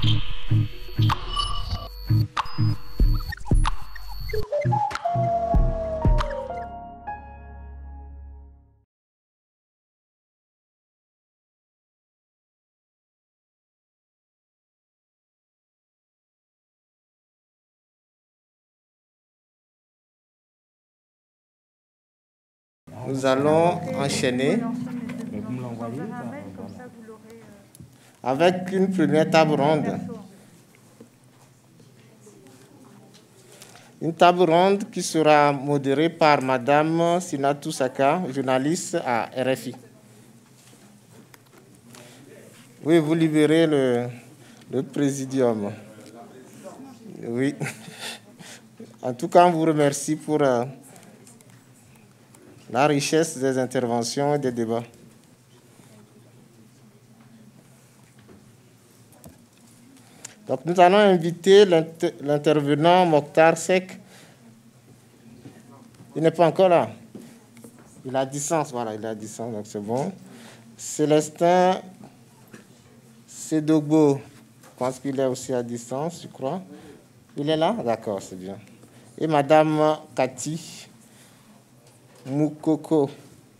Nous allons enchaîner avec une première table ronde. Une table ronde qui sera modérée par Madame Sinatou Saka, journaliste à RFI. Oui, vous libérez le présidium. Oui. En tout cas, on vous remercie pour la richesse des interventions et des débats. Donc, nous allons inviter l'intervenant Mokhtar Seck. Il n'est pas encore là. Il a distance, voilà, il a distance, donc c'est bon. Célestin Sedogbo, je pense qu'il est aussi à distance, je crois. Il est là? D'accord, c'est bien. Et Madame Cathy Moukoko.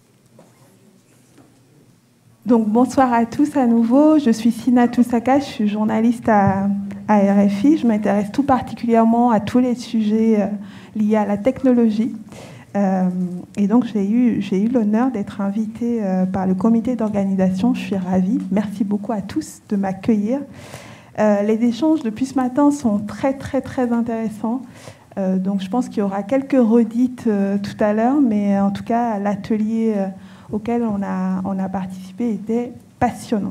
Donc, bonsoir à tous à nouveau. Je suis Sinatou Saka, je suis journaliste à RFI. Je m'intéresse tout particulièrement à tous les sujets liés à la technologie. Et donc, j'ai eu l'honneur d'être invitée par le comité d'organisation. Je suis ravie. Merci beaucoup à tous de m'accueillir. Les échanges depuis ce matin sont très, très, très intéressants. Donc, je pense qu'il y aura quelques redites tout à l'heure, mais en tout cas, l'atelier auquel on a participé était passionnant.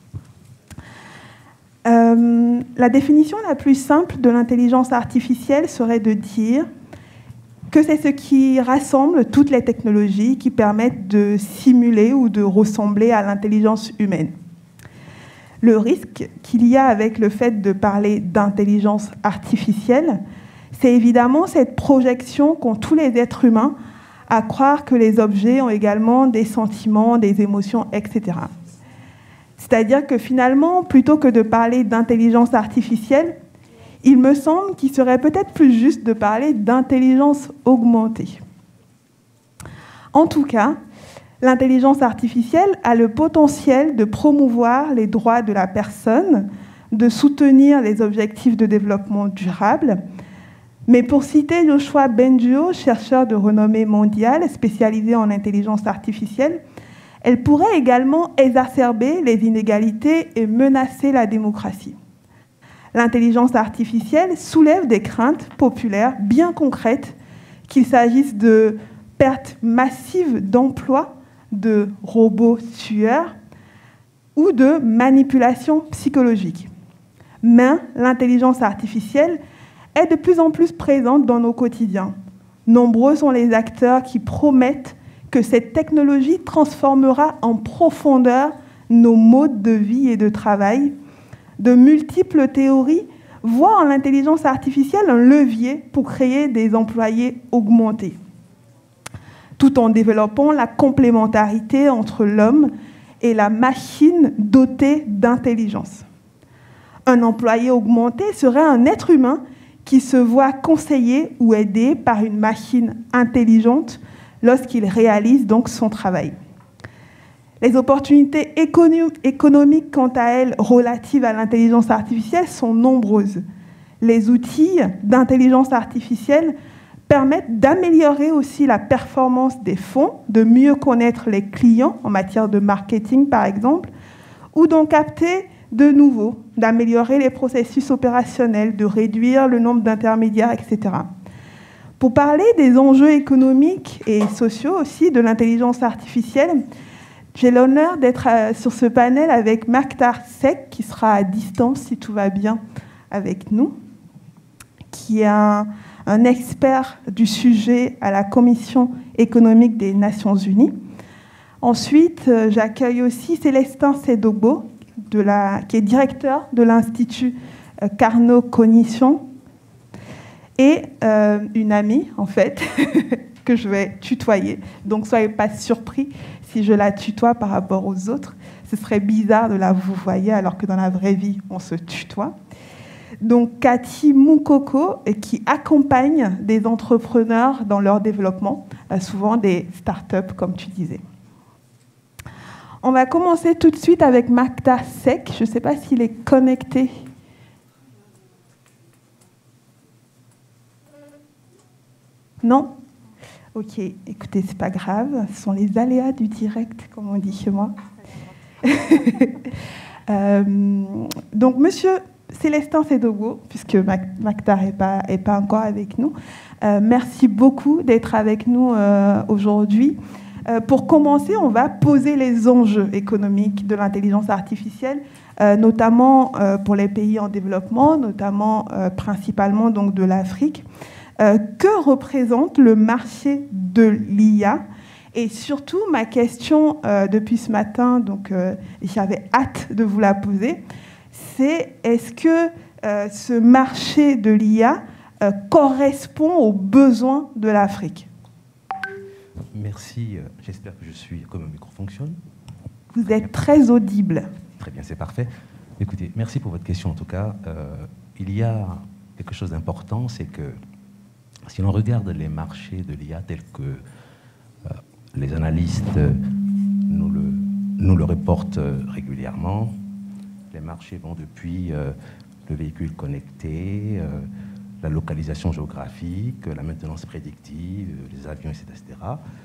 La définition la plus simple de l'intelligence artificielle serait de dire que c'est ce qui rassemble toutes les technologies qui permettent de simuler ou de ressembler à l'intelligence humaine. Le risque qu'il y a avec le fait de parler d'intelligence artificielle, c'est évidemment cette projection qu'ont tous les êtres humains à croire que les objets ont également des sentiments, des émotions, etc. C'est-à-dire que finalement, plutôt que de parler d'intelligence artificielle, il me semble qu'il serait peut-être plus juste de parler d'intelligence augmentée. En tout cas, l'intelligence artificielle a le potentiel de promouvoir les droits de la personne, de soutenir les objectifs de développement durable. Mais pour citer Joshua Bengio, chercheur de renommée mondiale spécialisé en intelligence artificielle, elle pourrait également exacerber les inégalités et menacer la démocratie. L'intelligence artificielle soulève des craintes populaires bien concrètes, qu'il s'agisse de pertes massives d'emplois, de robots tueurs ou de manipulation psychologique. Mais l'intelligence artificielle est de plus en plus présente dans nos quotidiens. Nombreux sont les acteurs qui promettent que cette technologie transformera en profondeur nos modes de vie et de travail. De multiples théories voient en l'intelligence artificielle un levier pour créer des employés augmentés, tout en développant la complémentarité entre l'homme et la machine dotée d'intelligence. Un employé augmenté serait un être humain qui se voit conseillé ou aidé par une machine intelligente lorsqu'il réalise donc son travail. Les opportunités économiques, quant à elles, relatives à l'intelligence artificielle sont nombreuses. Les outils d'intelligence artificielle permettent d'améliorer aussi la performance des fonds, de mieux connaître les clients en matière de marketing, par exemple, ou d'en capter de nouveau, d'améliorer les processus opérationnels, de réduire le nombre d'intermédiaires, etc. Pour parler des enjeux économiques et sociaux aussi de l'intelligence artificielle, j'ai l'honneur d'être sur ce panel avec Mokhtar Seck, qui sera à distance si tout va bien avec nous, qui est un expert du sujet à la Commission économique des Nations Unies. Ensuite, j'accueille aussi Célestin Sedogbo, qui est directeur de l'Institut Carnot Cognition, et une amie, en fait, que je vais tutoyer. Donc, soyez pas surpris si je la tutoie par rapport aux autres. Ce serait bizarre de la vouvoyer alors que dans la vraie vie, on se tutoie. Donc, Cathy Moukoko, qui accompagne des entrepreneurs dans leur développement, souvent des startups, comme tu disais. On va commencer tout de suite avec Magda Sek. Je ne sais pas s'il est connecté. Non? Ok, écoutez, c'est pas grave. Ce sont les aléas du direct, comme on dit chez moi. Donc, monsieur Célestin Sedogo, puisque Magda n'est pas encore avec nous, merci beaucoup d'être avec nous aujourd'hui. Pour commencer, on va poser les enjeux économiques de l'intelligence artificielle, notamment pour les pays en développement, notamment principalement donc de l'Afrique. Que représente le marché de l'IA? Et surtout, ma question depuis ce matin, donc j'avais hâte de vous la poser, c'est est-ce que ce marché de l'IA correspond aux besoins de l'Afrique? Merci, j'espère que comme le micro fonctionne. Vous êtes très audible. Très bien, c'est parfait. Écoutez, merci pour votre question en tout cas. Il y a quelque chose d'important, c'est que si l'on regarde les marchés de l'IA tels que les analystes nous le reportent régulièrement, les marchés vont depuis le véhicule connecté, la localisation géographique, la maintenance prédictive, les avions, etc.,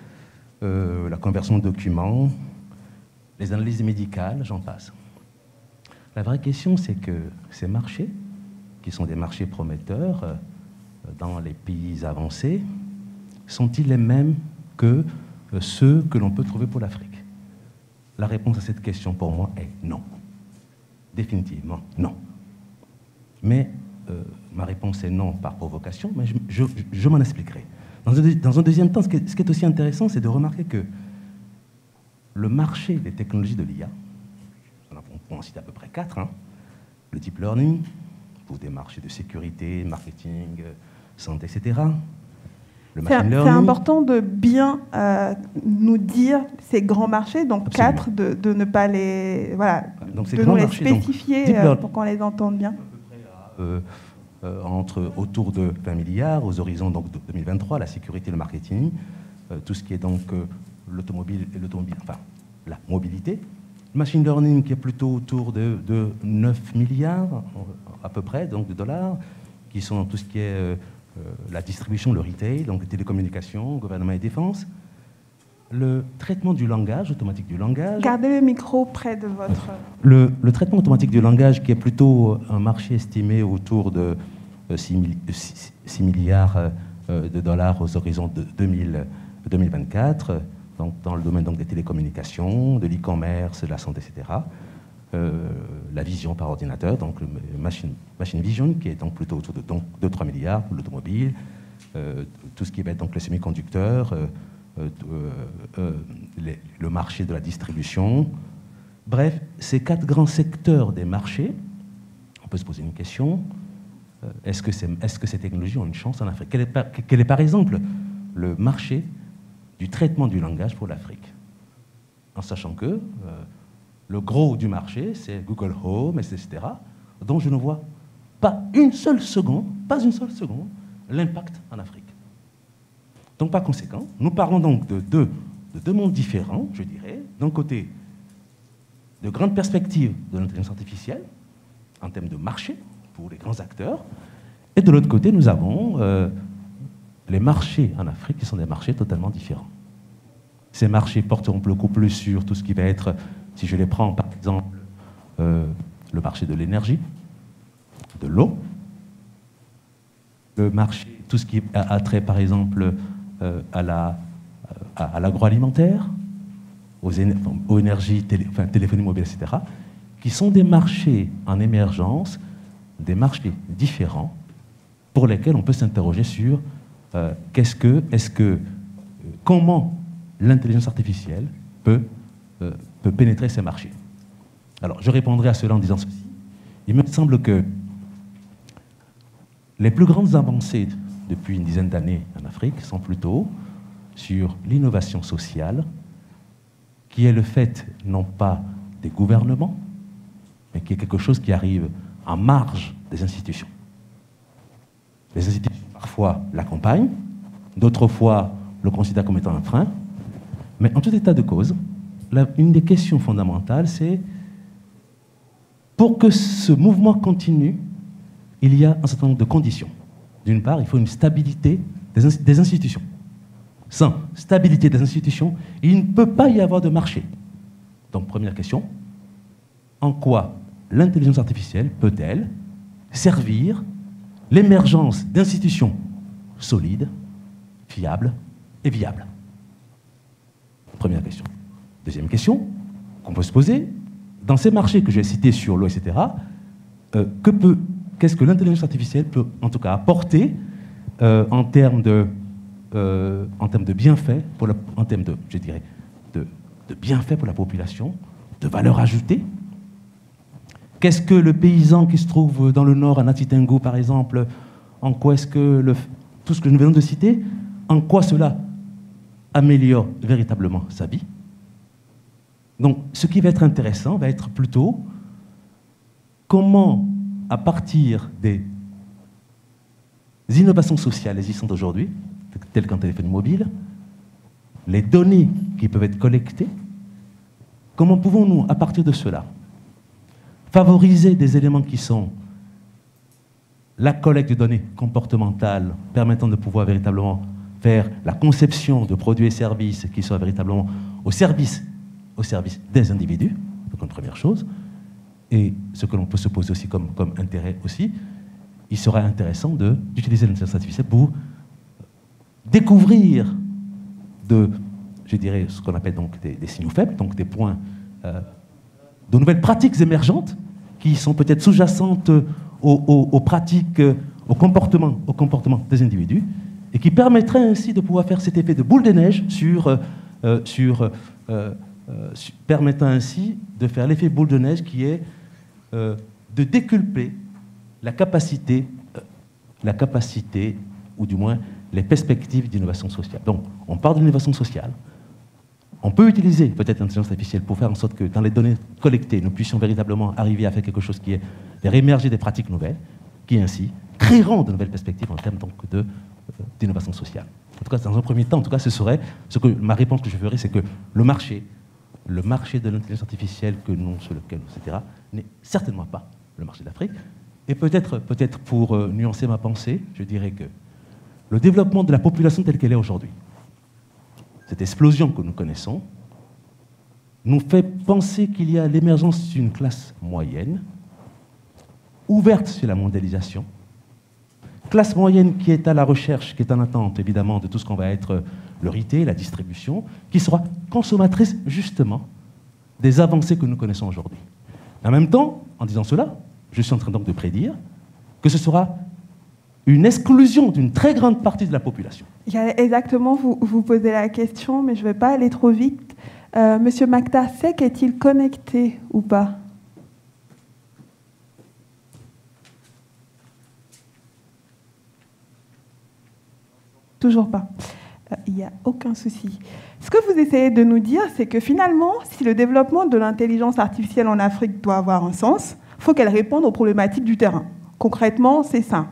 la conversion de documents, les analyses médicales, j'en passe. La vraie question, c'est que ces marchés, qui sont des marchés prometteurs dans les pays avancés, sont-ils les mêmes que ceux que l'on peut trouver pour l'Afrique? La réponse à cette question, pour moi, est non. Définitivement, non. Mais ma réponse est non par provocation, mais je m'en expliquerai. Dans un deuxième temps, ce qui est aussi intéressant, c'est de remarquer que le marché des technologies de l'IA, on peut en citer à peu près 4, le deep learning, pour des marchés de sécurité, marketing, santé, etc. C'est important de bien nous dire ces grands marchés, donc absolument. 4, de ne pas les, voilà, donc de nous les spécifier pour qu'on les entende bien. Autour de 20 milliards, aux horizons donc, de 2023, la sécurité, le marketing, tout ce qui est donc l'automobile, enfin la mobilité. Le machine learning qui est plutôt autour de 9 milliards à peu près donc, de dollars, qui sont dans tout ce qui est la distribution, le retail, donc télécommunications, gouvernement et défense. Le traitement du langage, automatique du langage. Gardez le micro près de votre... Le traitement automatique du langage qui est plutôt un marché estimé autour de 6 milliards de dollars aux horizons de 2024, donc dans le domaine donc, des télécommunications, de l'e-commerce, de la santé, etc. La vision par ordinateur, donc le machine vision, qui est donc plutôt autour de 2-3 milliards pour l'automobile, tout ce qui va être donc les semi-conducteurs, le marché de la distribution. Bref, ces 4 grands secteurs des marchés, on peut se poser une question, est-ce que ces technologies ont une chance en Afrique? Quel est par exemple le marché du traitement du langage pour l'Afrique? En sachant que le gros du marché, c'est Google Home, etc., dont je ne vois pas une seule seconde, l'impact en Afrique. Donc, par conséquent, nous parlons donc de deux mondes différents, je dirais. D'un côté, de grandes perspectives de l'intelligence artificielle, en termes de marché, pour les grands acteurs. Et de l'autre côté, nous avons les marchés en Afrique, qui sont des marchés totalement différents. Ces marchés porteront beaucoup plus sur tout ce qui va être, si je les prends par exemple, le marché de l'énergie, de l'eau, le marché, tout ce qui a trait par exemple à l'agroalimentaire, aux énergies, téléphonie mobile, etc., qui sont des marchés en émergence, des marchés différents, pour lesquels on peut s'interroger sur comment l'intelligence artificielle peut pénétrer ces marchés. Alors, je répondrai à cela en disant ceci. Il me semble que les plus grandes avancées depuis une dizaine d'années en Afrique sont plutôt sur l'innovation sociale, qui est le fait non pas des gouvernements, mais qui est quelque chose qui arrive en marge des institutions. Les institutions, parfois, l'accompagnent, d'autres fois, le considèrent comme étant un frein. Mais en tout état de cause, une des questions fondamentales, c'est pour que ce mouvement continue, il y a un certain nombre de conditions. D'une part, il faut une stabilité des institutions. Sans stabilité des institutions, il ne peut pas y avoir de marché. Donc, première question, en quoi l'intelligence artificielle peut-elle servir l'émergence d'institutions solides, fiables et viables? Première question. Deuxième question qu'on peut se poser, dans ces marchés que j'ai cités sur l'eau, etc., qu'est-ce que l'intelligence artificielle peut en tout cas apporter en termes de bienfaits, en termes de, je dirais, de bienfaits pour la population, de valeur ajoutée? Qu'est-ce que le paysan qui se trouve dans le nord, à Natitengu par exemple, en quoi est-ce que tout ce que je viens de citer, en quoi cela améliore véritablement sa vie? Donc, ce qui va être intéressant va être plutôt comment, à partir des innovations sociales existantes aujourd'hui, telles qu'un téléphone mobile, les données qui peuvent être collectées, comment pouvons-nous, à partir de cela, favoriser des éléments qui sont la collecte de données comportementales permettant de pouvoir véritablement faire la conception de produits et services qui soient véritablement au service des individus, donc une première chose. Et ce que l'on peut se poser aussi comme intérêt aussi, il sera intéressant d'utiliser l'intelligence artificielle pour découvrir je dirais, ce qu'on appelle donc des signaux faibles, donc des points, de nouvelles pratiques émergentes qui sont peut-être sous-jacentes aux pratiques, au comportement des individus, et qui permettraient ainsi de pouvoir faire cet effet de boule de neige permettant ainsi de faire l'effet boule de neige qui est de déculper la capacité, ou du moins les perspectives d'innovation sociale. Donc, on parle d'innovation sociale. On peut utiliser peut-être l'intelligence artificielle pour faire en sorte que dans les données collectées, nous puissions véritablement arriver à faire quelque chose qui est faire émerger des pratiques nouvelles, qui ainsi créeront de nouvelles perspectives en termes donc d'innovation sociale. En tout cas, dans un premier temps, en tout cas, ce serait ma réponse que je ferai, c'est que le marché de l'intelligence artificielle sur lequel, etc., n'est certainement pas le marché d'Afrique. Et peut-être pour nuancer ma pensée, je dirais que le développement de la population telle qu'elle est aujourd'hui, cette explosion que nous connaissons, nous fait penser qu'il y a l'émergence d'une classe moyenne, ouverte sur la mondialisation, classe moyenne qui est à la recherche, qui est en attente évidemment de tout ce qu'on va être le retail, la distribution, qui sera consommatrice justement des avancées que nous connaissons aujourd'hui. En même temps, en disant cela, je suis en train donc de prédire que ce sera une exclusion d'une très grande partie de la population. Exactement, vous posez la question, mais je ne vais pas aller trop vite. Monsieur Mactar Seck, est-il connecté ou pas? Toujours pas. Il n'y a aucun souci. Ce que vous essayez de nous dire, c'est que finalement, si le développement de l'intelligence artificielle en Afrique doit avoir un sens, il faut qu'elle réponde aux problématiques du terrain. Concrètement, c'est ça.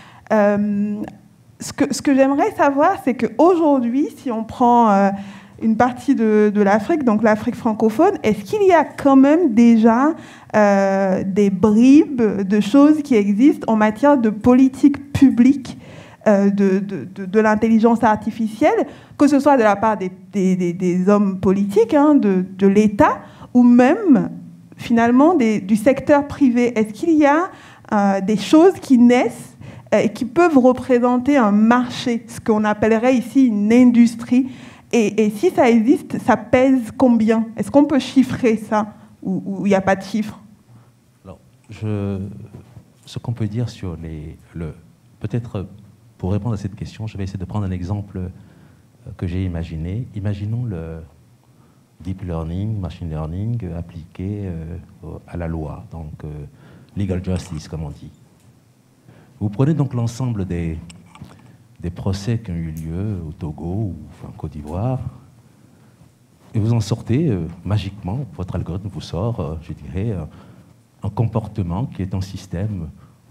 Ce que j'aimerais savoir, c'est qu'aujourd'hui, si on prend une partie de l'Afrique, donc l'Afrique francophone, est-ce qu'il y a quand même déjà des bribes de choses qui existent en matière de politique publique de l'intelligence artificielle, que ce soit de la part des hommes politiques, hein, de l'État, ou même, finalement, du secteur privé? Est-ce qu'il y a des choses qui naissent et qui peuvent représenter un marché, ce qu'on appellerait ici une industrie? Et si ça existe, ça pèse combien? Est-ce qu'on peut chiffrer ça, ou il n'y a pas de chiffre? Alors, ce qu'on peut dire sur peut-être pour répondre à cette question, je vais essayer de prendre un exemple que j'ai imaginé. Imaginons le deep learning, machine learning appliqué à la loi, donc legal justice, comme on dit. Vous prenez donc l'ensemble des des procès qui ont eu lieu au Togo ou en Côte d'Ivoire, et vous en sortez magiquement, votre algorithme vous sort, je dirais, un comportement qui est un système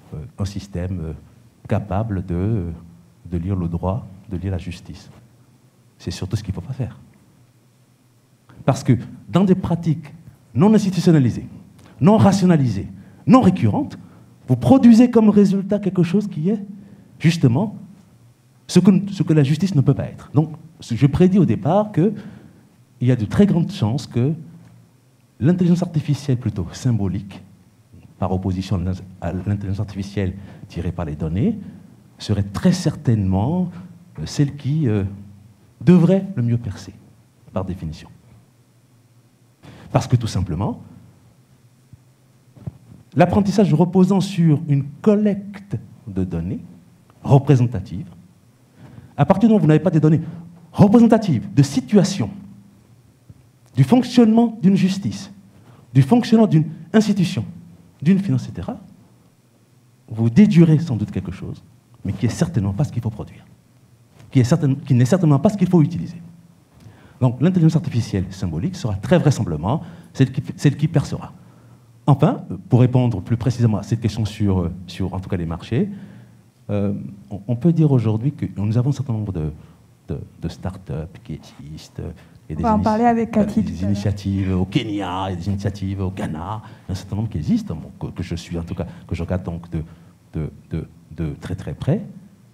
capable de lire le droit, de lire la justice. C'est surtout ce qu'il ne faut pas faire. Parce que dans des pratiques non institutionnalisées, non rationalisées, non récurrentes, vous produisez comme résultat quelque chose qui est justement ce que la justice ne peut pas être. Donc, je prédis au départ qu'il y a de très grandes chances que l'intelligence artificielle plutôt symbolique, par opposition à l'intelligence artificielle tirée par les données, serait très certainement celle qui devrait le mieux percer, par définition. Parce que tout simplement, l'apprentissage reposant sur une collecte de données représentatives, à partir du moment où vous n'avez pas des données représentatives de situations, du fonctionnement d'une justice, du fonctionnement d'une institution, d'une finance, etc., vous déduirez sans doute quelque chose, mais qui n'est certainement pas ce qu'il faut produire, qui n'est certainement pas ce qu'il faut utiliser. Donc l'intelligence artificielle symbolique sera très vraisemblablement celle qui percera. Enfin, pour répondre plus précisément à cette question sur en tout cas les marchés, on peut dire aujourd'hui que nous avons un certain nombre de start-up qui existent. Et on va en parler avec Cathy. Des initiatives au Kenya, et des initiatives au Ghana, un certain nombre qui existent, que je suis en tout cas, que je regarde donc de très très près.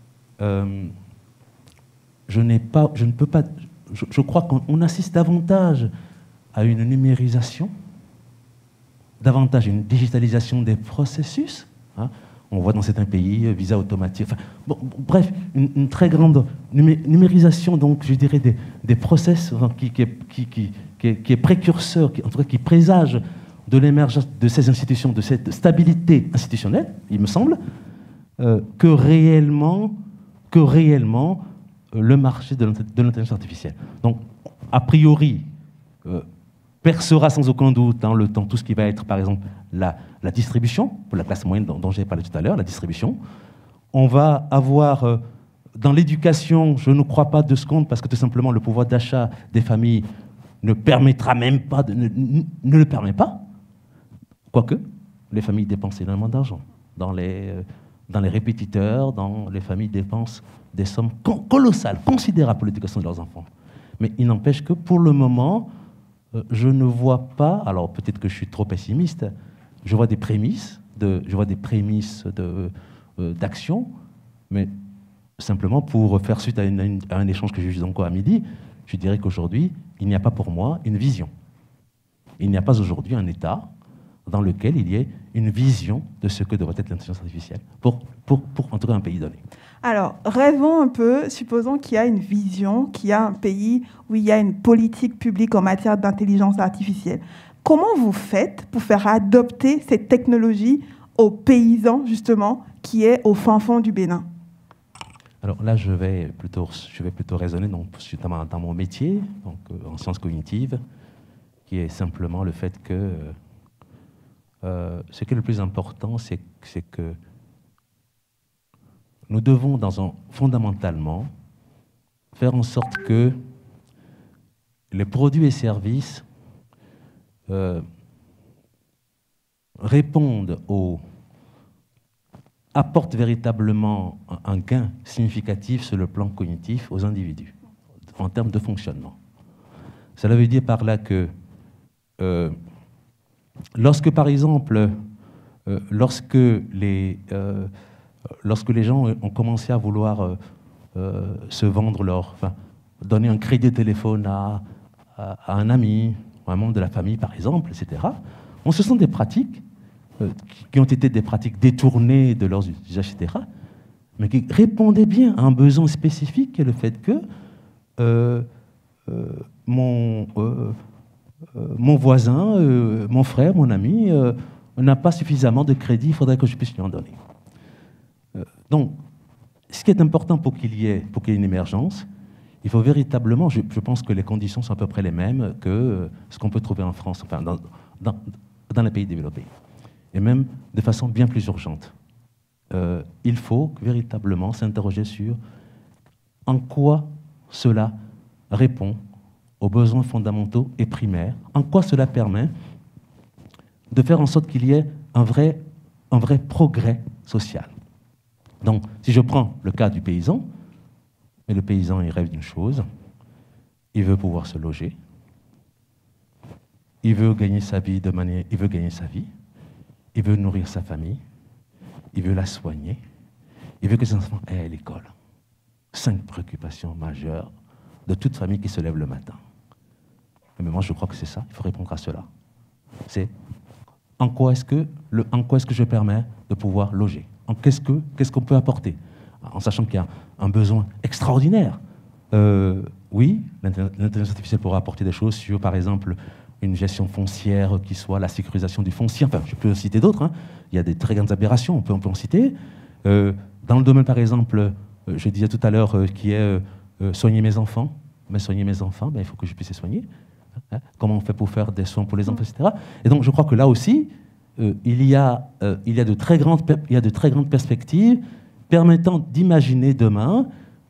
Je ne peux pas. Je crois qu'on assiste davantage à une numérisation, davantage à une digitalisation des processus. Hein. On voit dans certains pays, visa automatique. Enfin, bref, une très grande numérisation, donc, je dirais, des process qui est précurseur, en tout cas qui présage de l'émergence de ces institutions, de cette stabilité institutionnelle, il me semble, que réellement le marché de l'intelligence artificielle. Donc, a priori, percera sans aucun doute dans le temps tout ce qui va être, par exemple, la distribution, pour la classe moyenne dont j'ai parlé tout à l'heure, la distribution. On va avoir, dans l'éducation, je ne crois pas 2 secondes, parce que tout simplement, le pouvoir d'achat des familles ne permettra même pas, ne le permet pas. Quoique, les familles dépensent énormément d'argent. Dans les répétiteurs, les familles dépensent des sommes colossales, considérables pour l'éducation de leurs enfants. Mais il n'empêche que, pour le moment, je ne vois pas, alors peut-être que je suis trop pessimiste, je vois des prémices d'action, mais simplement pour faire suite à un échange que j'ai eu encore à midi, je dirais qu'aujourd'hui, il n'y a pas pour moi une vision. Il n'y a pas aujourd'hui un État dans lequel il y ait une vision de ce que devrait être l'intelligence artificielle, pour en tout cas un pays donné. Alors, rêvons un peu, supposons qu'il y a une vision, qu'il y a un pays où il y a une politique publique en matière d'intelligence artificielle. Comment vous faites pour faire adopter cette technologie aux paysans, justement, qui est au fin fond du Bénin? Alors là, je vais plutôt raisonner dans mon métier, donc, en sciences cognitives, qui est simplement le fait que ce qui est le plus important, c'est que nous devons, fondamentalement, faire en sorte que les produits et services apportent véritablement un gain significatif sur le plan cognitif aux individus, en termes de fonctionnement. Cela veut dire par là que lorsque, par exemple, lorsque les gens ont commencé à vouloir se vendre donner un crédit de téléphone à un ami, un membre de la famille, par exemple, etc., ce sont des pratiques qui ont été des pratiques détournées de leurs usages, etc., mais qui répondaient bien à un besoin spécifique, qui est le fait que mon voisin, mon frère, mon ami, n'a pas suffisamment de crédit, il faudrait que je puisse lui en donner. Donc, ce qui est important pour qu'il y ait une émergence, il faut véritablement, je pense que les conditions sont à peu près les mêmes que ce qu'on peut trouver en France, enfin, dans les pays développés, et même de façon bien plus urgente. Il faut véritablement s'interroger sur en quoi cela répond aux besoins fondamentaux et primaires, en quoi cela permet de faire en sorte qu'il y ait un vrai progrès social. Donc, si je prends le cas du paysan, mais le paysan, il rêve d'une chose, il veut pouvoir se loger, il veut gagner sa vie il veut nourrir sa famille, il veut la soigner, il veut que ses enfants aient à l'école. 5 préoccupations majeures de toute famille qui se lève le matin. Mais moi, je crois que c'est ça, il faut répondre à cela. C'est en quoi est-ce que je permets de pouvoir loger? Qu'est-ce qu'on peut apporter? En sachant qu'il y a un besoin extraordinaire. Oui, l'intelligence artificielle pourra apporter des choses sur, par exemple, une gestion foncière qui soit la sécurisation du foncier. Enfin, je peux citer d'autres. Hein. Il y a des très grandes aberrations, on peut en citer. Dans le domaine, par exemple, je disais tout à l'heure, qui est soigner mes enfants. Mais soigner mes enfants, il faut que je puisse les soigner. Hein. Comment on fait pour faire des soins pour les enfants, etc. Et donc, je crois que là aussi, il y a de très grandes perspectives permettant d'imaginer demain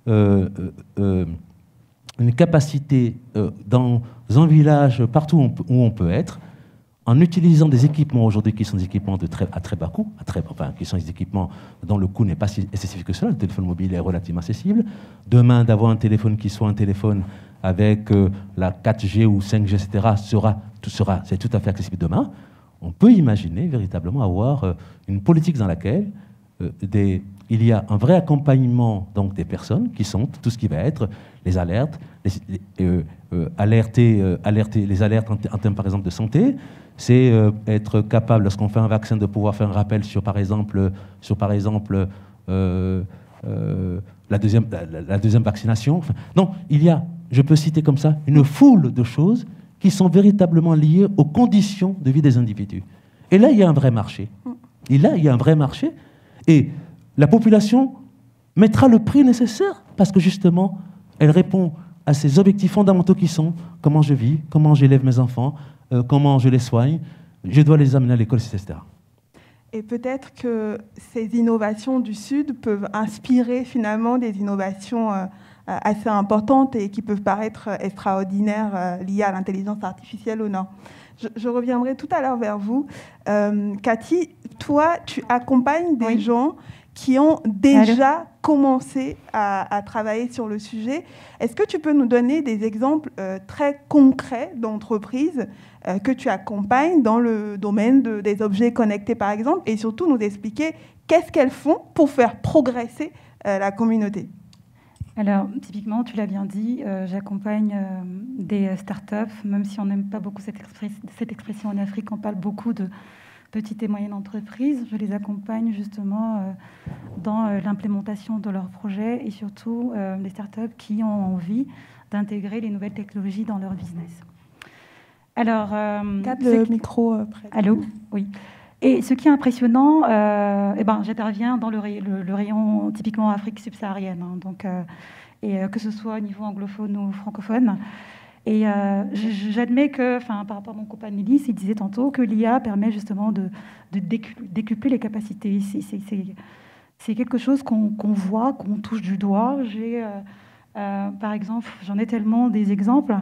une capacité dans un village, partout où on peut être, en utilisant des équipements aujourd'hui qui sont des équipements à très bas coût, qui sont des équipements dont le coût n'est pas si excessif que cela. Le téléphone mobile est relativement accessible. Demain, d'avoir un téléphone qui soit un téléphone avec la 4G ou 5G, etc., c'est tout à fait accessible demain. On peut imaginer véritablement avoir une politique dans laquelle il y a un vrai accompagnement donc, des personnes qui sont tout ce qui va être les alertes, alerter les alertes en termes par exemple de santé, c'est être capable, lorsqu'on fait un vaccin, de pouvoir faire un rappel sur par exemple la deuxième vaccination. Enfin, non, je peux citer comme ça, une foule de choses qui sont véritablement liées aux conditions de vie des individus. Et là, il y a un vrai marché. Et la population mettra le prix nécessaire parce que justement, elle répond à ces objectifs fondamentaux qui sont comment je vis, comment j'élève mes enfants, comment je les soigne, je dois les amener à l'école, etc. Et peut-être que ces innovations du Sud peuvent inspirer finalement des innovations assez importantes et qui peuvent paraître extraordinaires liées à l'intelligence artificielle au Nord. Je reviendrai tout à l'heure vers vous. Cathy, toi, tu accompagnes des gens qui ont déjà commencé à travailler sur le sujet. Est-ce que tu peux nous donner des exemples très concrets d'entreprises que tu accompagnes dans le domaine des objets connectés, par exemple, et surtout nous expliquer qu'est-ce qu'elles font pour faire progresser la communauté? Alors, typiquement, tu l'as bien dit, j'accompagne des startups, même si on n'aime pas beaucoup cette expression en Afrique, on parle beaucoup de petites et moyennes entreprises. Je les accompagne justement dans l'implémentation de leurs projets et surtout des startups qui ont envie d'intégrer les nouvelles technologies dans leur business. Alors, le micro près. Allô, oui. Et ce qui est impressionnant, j'interviens dans le rayon typiquement Afrique subsaharienne, hein, donc, que ce soit au niveau anglophone ou francophone. Et j'admets que, par rapport à mon copain Nélis, il disait tantôt que l'IA permet justement de décupler les capacités. C'est quelque chose qu'on voit, qu'on touche du doigt. Par exemple, j'en ai tellement des exemples.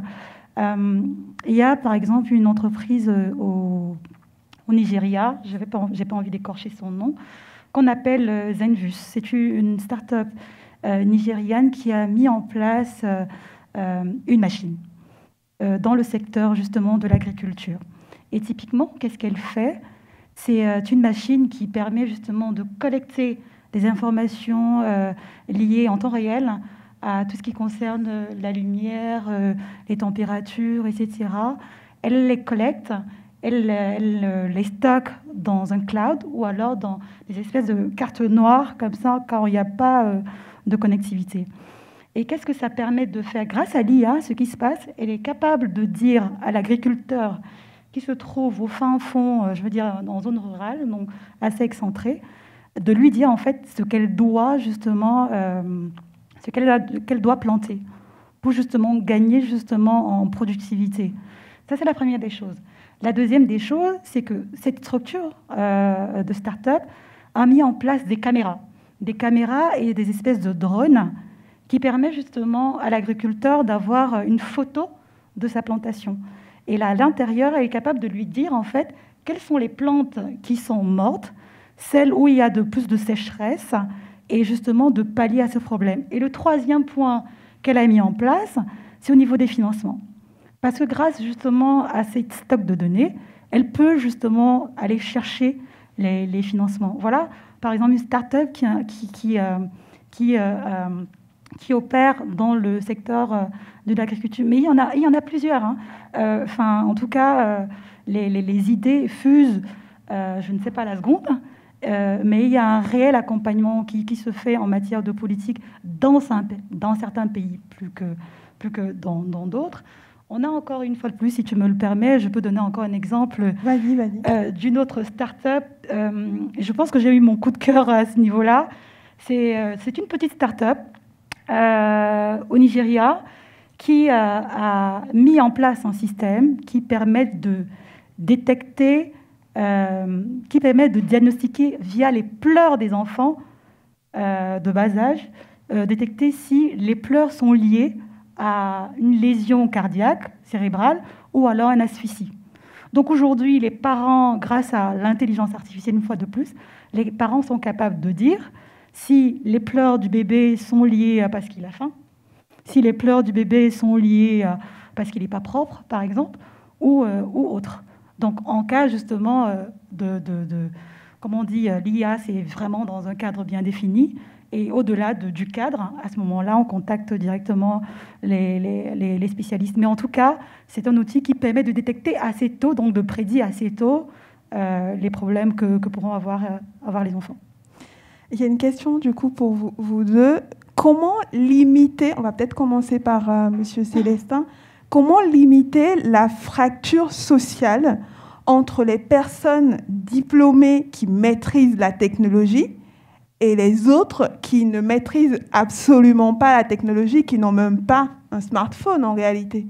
Il y a par exemple une entreprise au Nigeria, j'ai pas envie d'écorcher son nom, qu'on appelle Zenvus. C'est une start-up nigériane qui a mis en place une machine dans le secteur justement de l'agriculture. Et typiquement, qu'est-ce qu'elle fait? C'est une machine qui permet justement de collecter des informations liées en temps réel à tout ce qui concerne la lumière, les températures, etc. Elle les collecte, elle les stocke dans un cloud ou alors dans des espèces de cartes noires, comme ça, quand il n'y a pas de connectivité. Et qu'est-ce que ça permet de faire? Grâce à l'IA, ce qui se passe, elle est capable de dire à l'agriculteur qui se trouve au fin fond, en zone rurale, donc assez excentrée, de lui dire en fait ce qu'elle doit justement, qu'elle doit planter pour justement gagner justement en productivité. Ça, c'est la première des choses. La deuxième des choses, c'est que cette structure de start-up a mis en place des caméras et des espèces de drones qui permet justement à l'agriculteur d'avoir une photo de sa plantation. Et là, à l'intérieur, elle est capable de lui dire, en fait, quelles sont les plantes qui sont mortes, celles où il y a de plus de sécheresse, et justement de pallier à ce problème. Et le troisième point qu'elle a mis en place, c'est au niveau des financements. Parce que grâce justement à ces stocks de données, elle peut justement aller chercher les financements. Voilà, par exemple, une start-up qui opère dans le secteur de l'agriculture. Mais il y en a plusieurs. Hein. En tout cas, les idées fusent, je ne sais pas la seconde, mais il y a un réel accompagnement qui se fait en matière de politique dans certains pays, plus que dans d'autres. On a encore une fois de plus, si tu me le permets, je peux donner encore un exemple d'une autre start-up. Je pense que j'ai eu mon coup de cœur à ce niveau-là. C'est une petite start-up au Nigeria qui a mis en place un système qui permet de détecter, qui permet de diagnostiquer via les pleurs des enfants de bas âge, détecter si les pleurs sont liés à une lésion cardiaque, cérébrale, ou alors une asphyxie. Donc aujourd'hui, les parents, grâce à l'intelligence artificielle, une fois de plus, les parents sont capables de dire si les pleurs du bébé sont liés à parce qu'il a faim, si les pleurs du bébé sont liés à parce qu'il n'est pas propre, par exemple, ou autre. Donc en cas justement comme on dit, l'IA, c'est vraiment dans un cadre bien défini. Et au-delà du cadre, à ce moment-là, on contacte directement les spécialistes. Mais en tout cas, c'est un outil qui permet de détecter assez tôt, donc de prédire assez tôt les problèmes que pourront avoir les enfants. Il y a une question du coup pour vous deux. Comment limiter, on va peut-être commencer par Monsieur Célestin, comment limiter la fracture sociale entre les personnes diplômées qui maîtrisent la technologie et les autres qui ne maîtrisent absolument pas la technologie, qui n'ont même pas un smartphone en réalité?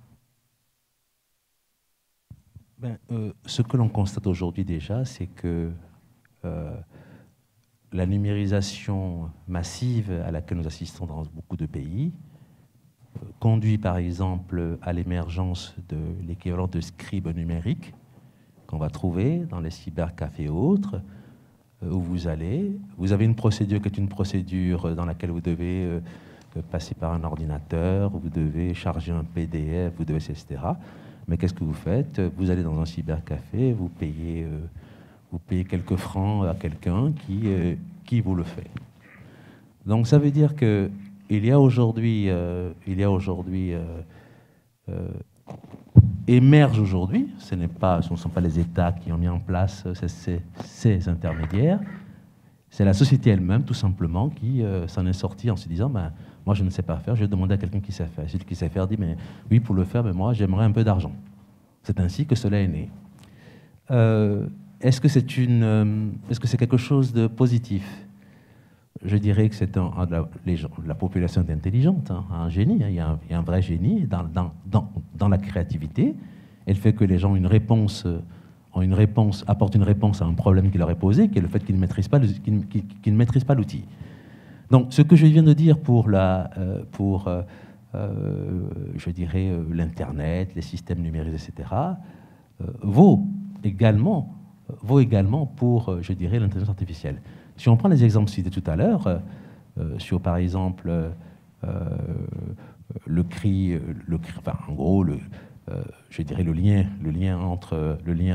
Ce que l'on constate aujourd'hui déjà, c'est que la numérisation massive à laquelle nous assistons dans beaucoup de pays conduit par exemple à l'émergence de l'équivalent de scribe numérique qu'on va trouver dans les cybercafés et autres, où vous allez. Vous avez une procédure qui est une procédure dans laquelle vous devez passer par un ordinateur, vous devez charger un PDF, vous devez, etc. Mais qu'est-ce que vous faites? Vous allez dans un cybercafé, vous payez quelques francs à quelqu'un qui vous le fait. Donc ça veut dire que il y a aujourd'hui émerge aujourd'hui, ce ne sont pas les États qui ont mis en place ces intermédiaires, c'est la société elle-même, tout simplement, qui s'en est sortie en se disant moi, je ne sais pas faire, je vais demander à quelqu'un qui sait faire. Celui qui sait faire dit mais oui, pour le faire, mais moi, j'aimerais un peu d'argent. C'est ainsi que cela est né. Est-ce que c'est quelque chose de positif? Je dirais que c'est la population est intelligente, hein, un génie. Hein, il y a un vrai génie dans la créativité. Elle fait que les gens apportent une réponse à un problème qui leur est posé, qui est le fait qu'ils ne maîtrisent pas l'outil. Donc, ce que je viens de dire pour je dirais, l'Internet, les systèmes numérisés, etc., vaut également pour, je dirais, l'intelligence artificielle. Si on prend les exemples cités tout à l'heure, sur par exemple le cri, enfin, en gros, je dirais le lien entre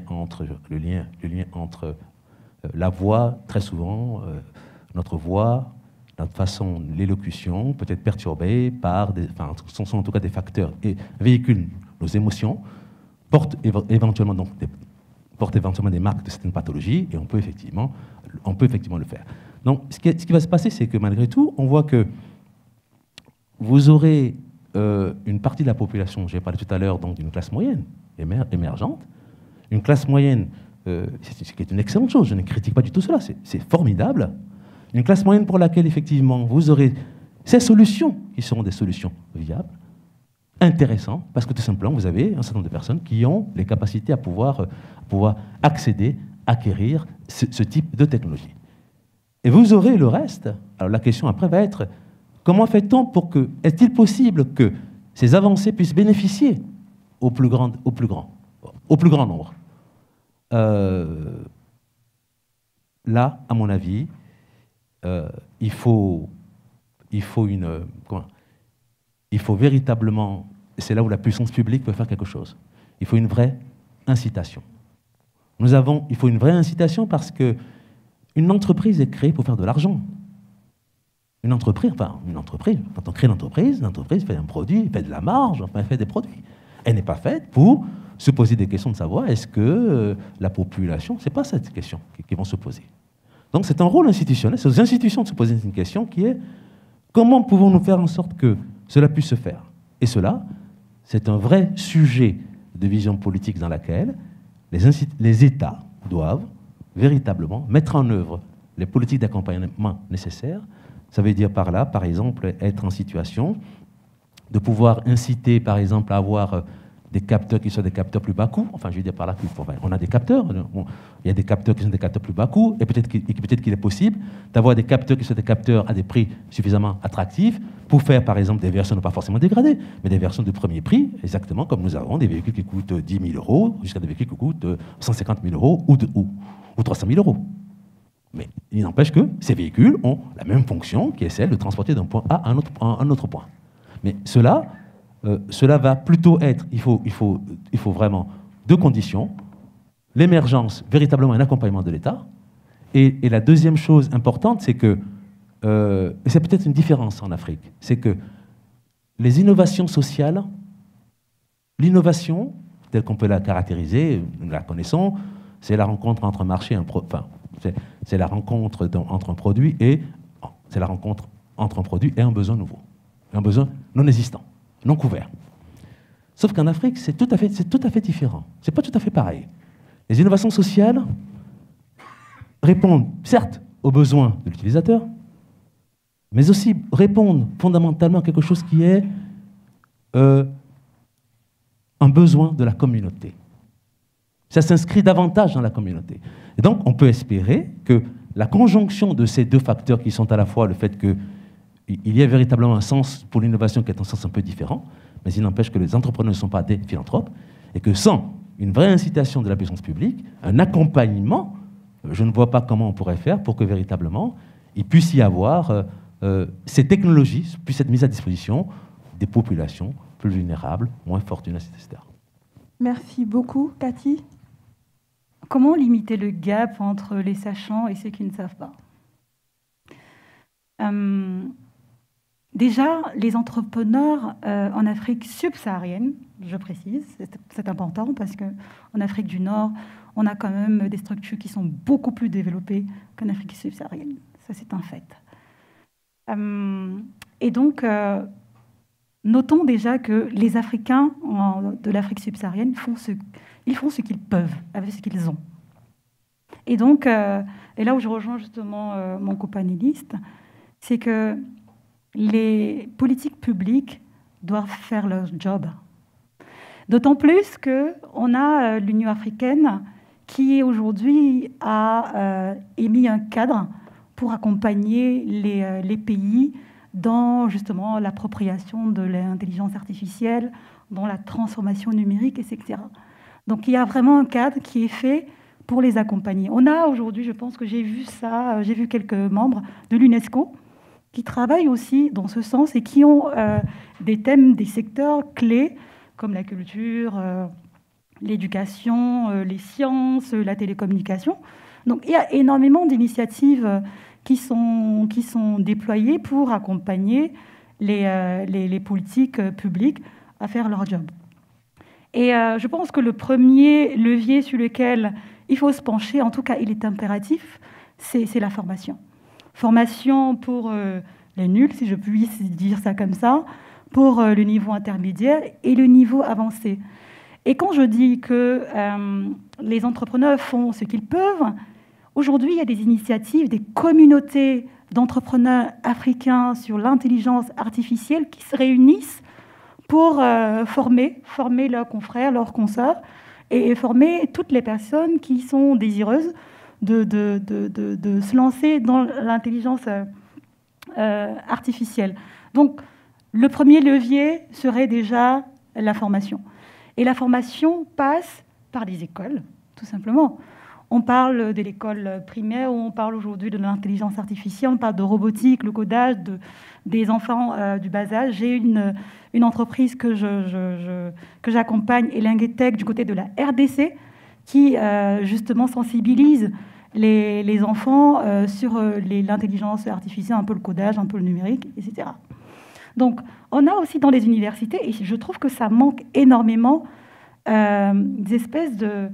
la voix, très souvent, notre voix, notre façon, l'élocution peut être perturbée par sont en tout cas des facteurs et véhiculent nos émotions, portent éventuellement des marques de certaines pathologies, et on peut effectivement le faire. Donc, ce qui va se passer, c'est que malgré tout, on voit que vous aurez une partie de la population, j'ai parlé tout à l'heure d'une classe moyenne émergente, une classe moyenne, ce qui est une excellente chose, je ne critique pas du tout cela, c'est formidable, une classe moyenne pour laquelle effectivement vous aurez ces solutions qui seront des solutions viables, intéressantes, parce que tout simplement vous avez un certain nombre de personnes qui ont les capacités à pouvoir accéder, acquérir ce type de technologie. Et vous aurez le reste. Alors la question après va être Comment fait-on pour que... Est-il possible que ces avancées puissent bénéficier au plus grand nombre? Là, à mon avis, il faut véritablement, c'est là où la puissance publique peut faire quelque chose. Il faut une vraie incitation. Il faut une vraie incitation parce que une entreprise est créée pour faire de l'argent. Une entreprise, quand on crée l'entreprise fait un produit, fait de la marge, enfin, elle fait des produits. Elle n'est pas faite pour se poser des questions de savoir est-ce que la population, c'est pas cette question qui vont se poser. Donc c'est un rôle institutionnel, c'est aux institutions de se poser une question qui est comment pouvons-nous faire en sorte que cela puisse se faire? Et cela, c'est un vrai sujet de vision politique dans laquelle les États doivent véritablement mettre en œuvre les politiques d'accompagnement nécessaires. Ça veut dire par là, par exemple, être en situation de pouvoir inciter, par exemple, à avoir des capteurs qui soient des capteurs plus bas coût. Enfin, je veux dire par là, on a des capteurs. Il y a des capteurs qui sont des capteurs plus bas coût, et peut-être qu'il est possible d'avoir des capteurs qui soient des capteurs à des prix suffisamment attractifs pour faire, par exemple, des versions non pas forcément dégradées, mais des versions de premier prix, exactement comme nous avons des véhicules qui coûtent 10 000 euros jusqu'à des véhicules qui coûtent 150 000 euros ou 300 000 euros. Mais il n'empêche que ces véhicules ont la même fonction qui est celle de transporter d'un point A à un autre point. Mais cela va plutôt être, il faut vraiment deux conditions, l'émergence, véritablement un accompagnement de l'État, et la deuxième chose importante, c'est que, et c'est peut-être une différence en Afrique, c'est que les innovations sociales, l'innovation, telle qu'on peut la caractériser, nous la connaissons, c'est la rencontre entre un marché et c'est la rencontre entre un produit et c'est la rencontre entre un produit et un besoin nouveau, un besoin non existant, non couvert. Sauf qu'en Afrique, c'est tout à fait différent. C'est pas tout à fait pareil. Les innovations sociales répondent, certes, aux besoins de l'utilisateur, mais aussi répondent fondamentalement à quelque chose qui est un besoin de la communauté. Ça s'inscrit davantage dans la communauté. Et donc, on peut espérer que la conjonction de ces deux facteurs qui sont à la fois le fait qu'il y ait véritablement un sens pour l'innovation qui est un sens un peu différent, mais il n'empêche que les entrepreneurs ne sont pas des philanthropes, et que sans une vraie incitation de la puissance publique, un accompagnement, je ne vois pas comment on pourrait faire pour que véritablement il puisse y avoir ces technologies puissent être mises à disposition des populations plus vulnérables, moins fortunées, etc. Merci beaucoup, Cathy. Comment limiter le gap entre les sachants et ceux qui ne savent pas? Déjà, les entrepreneurs en Afrique subsaharienne, je précise, c'est important parce qu'en Afrique du Nord, on a quand même des structures qui sont beaucoup plus développées qu'en Afrique subsaharienne. Ça, c'est un fait. Et donc, notons déjà que les Africains de l'Afrique subsaharienne font ce qu'ils peuvent avec ce qu'ils ont. Et donc, et là où je rejoins justement mon copanéliste, c'est que les politiques publiques doivent faire leur job. D'autant plus qu'on a l'Union africaine qui aujourd'hui a émis un cadre pour accompagner les pays dans justement l'appropriation de l'intelligence artificielle, dans la transformation numérique, etc. Donc il y a vraiment un cadre qui est fait pour les accompagner. On a aujourd'hui, je pense que j'ai vu quelques membres de l'UNESCO qui travaillent aussi dans ce sens et qui ont des thèmes, des secteurs clés comme la culture, l'éducation, les sciences, la télécommunication. Donc il y a énormément d'initiatives qui sont déployées pour accompagner les politiques publiques à faire leur job. Et je pense que le premier levier sur lequel il faut se pencher, en tout cas il est impératif, c'est la formation. Formation pour les nuls, si je puis dire ça comme ça, pour le niveau intermédiaire et le niveau avancé. Et quand je dis que les entrepreneurs font ce qu'ils peuvent, aujourd'hui, il y a des initiatives, des communautés d'entrepreneurs africains sur l'intelligence artificielle qui se réunissent pour former leurs confrères, leurs consoeurs, et former toutes les personnes qui sont désireuses de se lancer dans l'intelligence artificielle. Donc, le premier levier serait déjà la formation. Et la formation passe par les écoles, tout simplement. On parle de l'école primaire, où on parle aujourd'hui de l'intelligence artificielle, on parle de robotique, le codage des enfants du bas âge. J'ai une entreprise que j'accompagne, Elingetech, du côté de la RDC, qui justement sensibilise les enfants sur l'intelligence artificielle, un peu le codage, un peu le numérique, etc. Donc, on a aussi dans les universités, et je trouve que ça manque énormément, des espèces de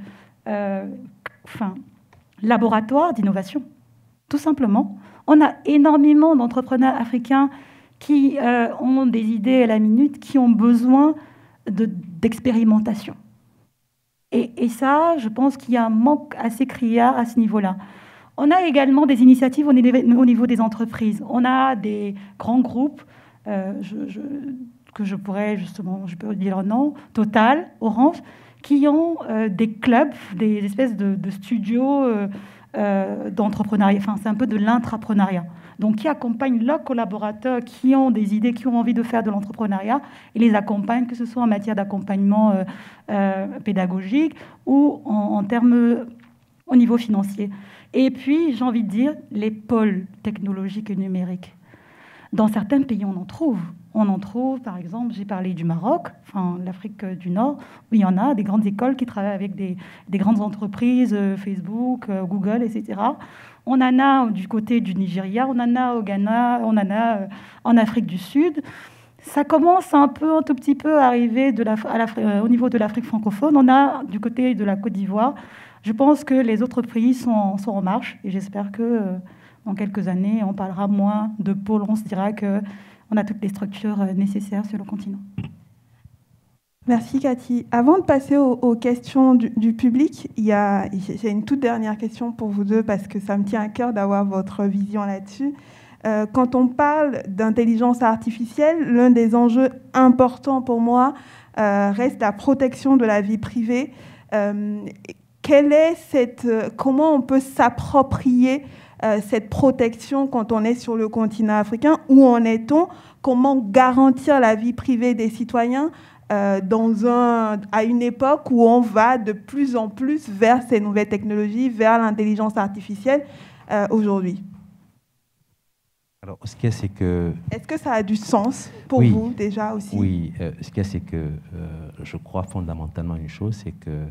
laboratoires d'innovation, tout simplement. On a énormément d'entrepreneurs africains qui ont des idées à la minute, qui ont besoin d'expérimentation. Et ça, je pense qu'il y a un manque assez criard à ce niveau-là. On a également des initiatives au niveau des entreprises. On a des grands groupes, que je pourrais justement, je peux dire leur nom, Total, Orange, qui ont des clubs, des espèces de studios d'entrepreneuriat. Enfin, c'est un peu de l'intrapreneuriat. Donc, qui accompagnent leurs collaborateurs qui ont des idées, qui ont envie de faire de l'entrepreneuriat, et les accompagnent, que ce soit en matière d'accompagnement pédagogique ou en termes au niveau financier. Et puis, j'ai envie de dire, les pôles technologiques et numériques. Dans certains pays, on en trouve. On en trouve, par exemple, j'ai parlé du Maroc, enfin l'Afrique du Nord, où il y en a des grandes écoles qui travaillent avec des grandes entreprises, Facebook, Google, etc. On en a du côté du Nigeria, on en a au Ghana, on en a en Afrique du Sud. Ça commence un tout petit peu à arriver au niveau de l'Afrique francophone. On a du côté de la Côte d'Ivoire. Je pense que les autres pays sont en marche, et j'espère que dans quelques années, on parlera moins de pôles, on se dira qu'on a toutes les structures nécessaires sur le continent. Merci Cathy. Avant de passer aux questions du public, j'ai une toute dernière question pour vous deux parce que ça me tient à cœur d'avoir votre vision là-dessus. Quand on parle d'intelligence artificielle, l'un des enjeux importants pour moi reste la protection de la vie privée. Comment on peut s'approprier cette protection quand on est sur le continent africain? Où en est-on? Comment garantir la vie privée des citoyens à une époque où on va de plus en plus vers ces nouvelles technologies, vers l'intelligence artificielle aujourd'hui? Alors, ce qu'il y a, c'est que... Est-ce que ça a du sens pour vous déjà aussi? Oui, ce qu'il y a, c'est que je crois fondamentalement une chose, c'est que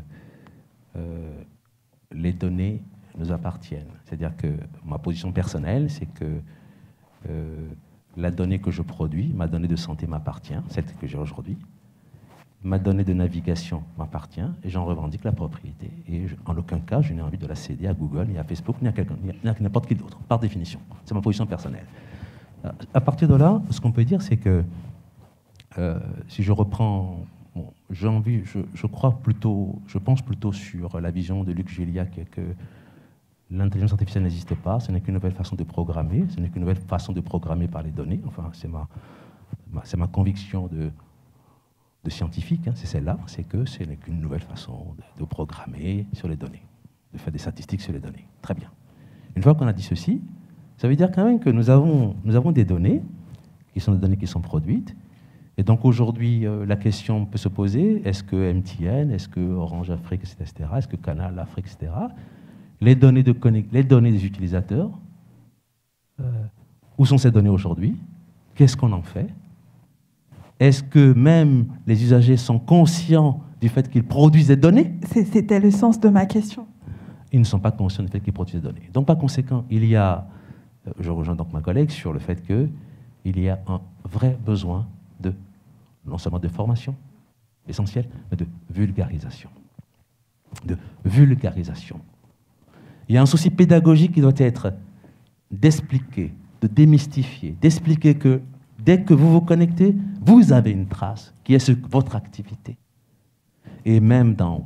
les données nous appartiennent. C'est-à-dire que ma position personnelle, c'est que la donnée que je produis, ma donnée de santé m'appartient, celle que j'ai aujourd'hui. Ma donnée de navigation m'appartient et j'en revendique la propriété. Et en aucun cas, je n'ai envie de la céder à Google, ni à Facebook, ni à n'importe qui d'autre, par définition. C'est ma position personnelle. À partir de là, ce qu'on peut dire, c'est que si je reprends... Bon, je pense plutôt sur la vision de Luc Julia, qui est que l'intelligence artificielle n'existe pas, ce n'est qu'une nouvelle façon de programmer, ce n'est qu'une nouvelle façon de programmer par les données. Enfin, c'est ma conviction de scientifique, hein, c'est celle-là, c'est que ce n'est qu'une nouvelle façon de programmer sur les données, de faire des statistiques sur les données. Très bien. Une fois qu'on a dit ceci, ça veut dire quand même que nous avons des données, qui sont des données qui sont produites. Et donc aujourd'hui, la question peut se poser, est-ce que MTN, est-ce que Orange Afrique, etc., est-ce que Canal Afrique, etc., les données des utilisateurs, où sont ces données aujourd'hui? Qu'est-ce qu'on en fait? Est-ce que même les usagers sont conscients du fait qu'ils produisent des données? C'était le sens de ma question. Ils ne sont pas conscients du fait qu'ils produisent des données. Donc par conséquent, je rejoins donc ma collègue sur le fait qu'il y a un vrai besoin non seulement de formation, essentielle, mais de vulgarisation. De vulgarisation. Il y a un souci pédagogique qui doit être d'expliquer, de démystifier, d'expliquer que dès que vous vous connectez, vous avez une trace qui est votre activité. Et même dans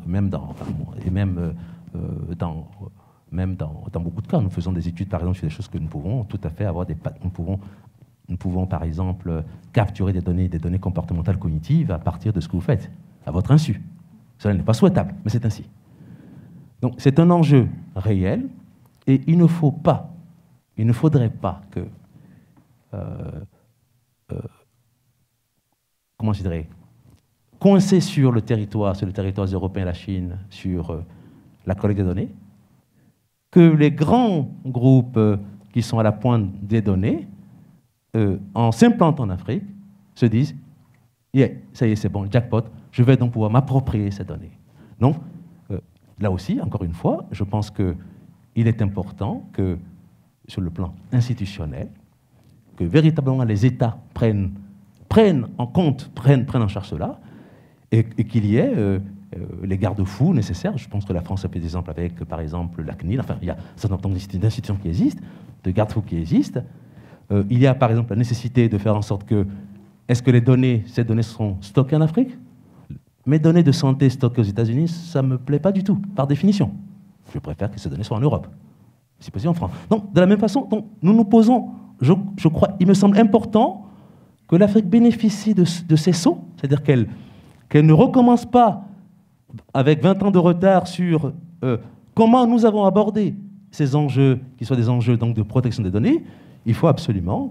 beaucoup de cas, nous faisons des études, par exemple, sur des choses que nous pouvons tout à fait avoir nous pouvons, par exemple, capturer des données comportementales cognitives à partir de ce que vous faites, à votre insu. Cela n'est pas souhaitable, mais c'est ainsi. Donc, c'est un enjeu réel, et il ne faudrait pas que comment je dirais, coincés sur le territoire européen, la Chine, sur la collecte des données, que les grands groupes qui sont à la pointe des données, en s'implantant en Afrique, se disent yeah, ça y est, c'est bon, jackpot, je vais donc pouvoir m'approprier ces données. Donc, là aussi, encore une fois, je pense qu'il est important que, sur le plan institutionnel, que véritablement les États prennent en compte, prennent en charge cela, et qu'il y ait les garde-fous nécessaires. Je pense que la France a fait des exemples avec, par exemple, la CNIL. Enfin, il y a un certain nombre d'institutions qui existent, de garde-fous qui existent. Il y a, par exemple, la nécessité de faire en sorte que, est-ce que ces données seront stockées en Afrique? Mes données de santé stockées aux États-Unis, ça ne me plaît pas du tout, par définition. Je préfère que ces données soient en Europe, si possible en France. Donc, de la même façon, donc, nous nous posons, je crois, il me semble important que l'Afrique bénéficie de ces sauts, c'est-à-dire qu'elle ne recommence pas avec 20 ans de retard sur comment nous avons abordé ces enjeux, qui soient des enjeux donc, de protection des données. Il faut absolument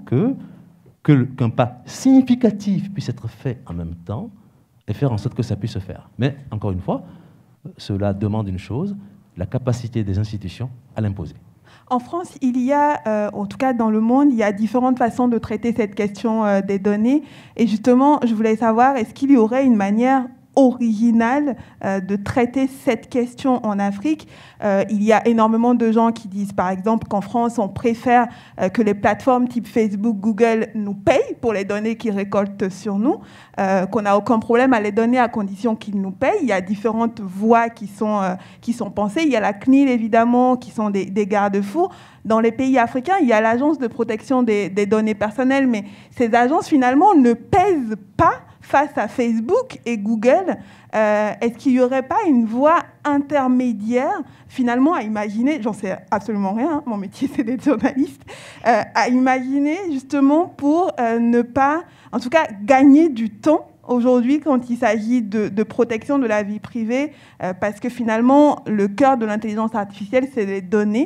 qu'un pas significatif puisse être fait en même temps et faire en sorte que ça puisse se faire. Mais, encore une fois, cela demande une chose, la capacité des institutions à l'imposer. En France, il y a, en tout cas dans le monde, il y a différentes façons de traiter cette question des données. Et justement, je voulais savoir, est-ce qu'il y aurait une manière originale de traiter cette question en Afrique? Il y a énormément de gens qui disent, par exemple, qu'en France, on préfère que les plateformes type Facebook, Google nous payent pour les données qu'ils récoltent sur nous, qu'on n'a aucun problème à les donner à condition qu'ils nous payent. Il y a différentes voies qui sont pensées. Il y a la CNIL, évidemment, qui sont des garde-fous. Dans les pays africains, il y a l'Agence de protection des données personnelles, mais ces agences, finalement, ne pèsent pas face à Facebook et Google. Est-ce qu'il n'y aurait pas une voie intermédiaire, finalement, à imaginer, j'en sais absolument rien, mon métier c'est d'être journaliste, à imaginer justement pour ne pas, en tout cas, gagner du temps aujourd'hui quand il s'agit de protection de la vie privée, parce que finalement, le cœur de l'intelligence artificielle, c'est les données,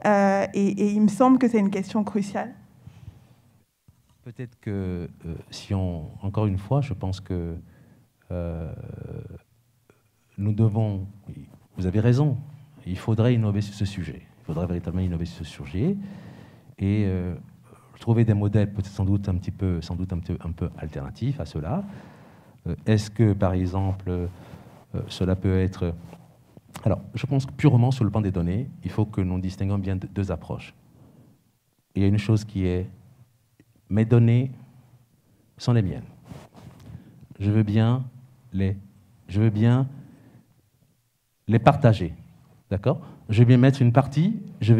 et il me semble que c'est une question cruciale. Peut-être que encore une fois, je pense que nous devons, vous avez raison, il faudrait innover sur ce sujet. Il faudrait véritablement innover sur ce sujet et trouver des modèles peut-être sans doute un peu alternatifs à cela. Est-ce que, par exemple, cela peut être... Alors, je pense que purement sur le plan des données, il faut que nous distinguions bien deux approches. Il y a une chose qui est mes données sont les miennes. Je veux bien les partager, d'accord? Je veux bien mettre une partie